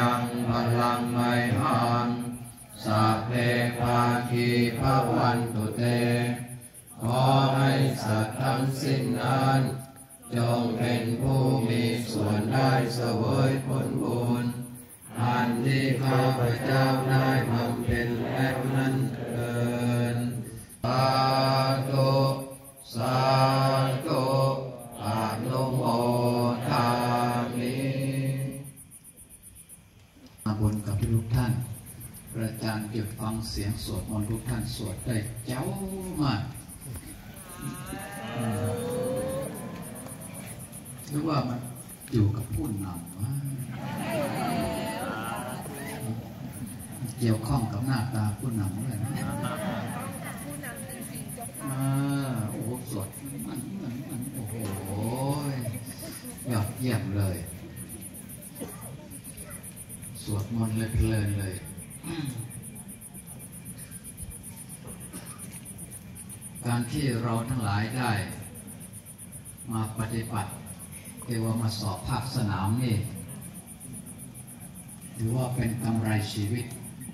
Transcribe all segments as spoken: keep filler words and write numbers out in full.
ยังพลังไมหังสัพเพภาคีภวันตุเตขอให้สัตว์ทั้งสิ้นนั้นจงเป็นผู้มีส่วนได้เสวยผลบุญอันที่ข้าพเจ้าได้บำเพ็ญแล้วนั้นเถิดสาธุสาธุอนุโมทามิมาบุญกับทุกท่านอาจารย์เก็บฟังเสียงสวดมนต์ทุกท่านสวดได้เจ้ามากหรือว่ามันอยู่กับผู้นำว่าเกี่ยวข้องกับหน้าตาผู้นำเลยนะโอ้โหสวดมันมันมันโอ้โหยอดเยี่ยมเลยสวดมนต์เลยเพลินเลยการที่เราทั้งหลายได้มาปฏิบัติเรียกว่ามาสอบภาคสนามนี่ถือว่าเป็นกำไรชีวิต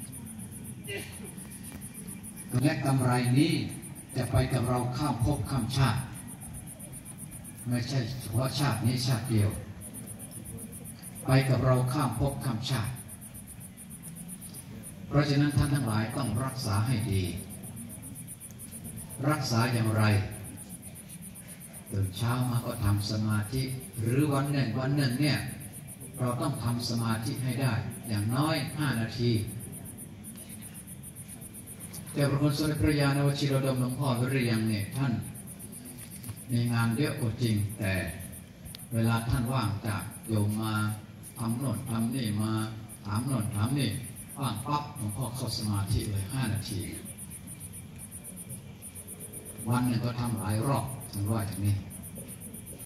และกำไรนี้จะไปกับเราข้ามภพข้ามชาติไม่ใช่เฉพาะชาตินี้ชาติเดียวไปกับเราข้ามภพข้ามชาติเพราะฉะนั้นท่านทั้งหลายต้องรักษาให้ดีรักษาอย่างไรตื่นเช้ามาก็ทำสมาธิหรือวันหนึ่งวันหนึ่งเนี่ยเราต้องทำสมาธิให้ได้อย่างน้อยห้านาทีแต่พระคุณสมเด็จพระญาณวชิรดมหลวงพ่อวิริยังเนี่ยท่านมีงานเยอะกว่าจริงแต่เวลาท่านว่างจากโยมมาทำโน่นทำนี่มาถามโน่นถามนี่ว่างปั๊บหลวงพ่อเข้าสมาธิเลยห้านาทีวันหนึ่งก็ทำหลายรอบท่านว่าอย่างนี้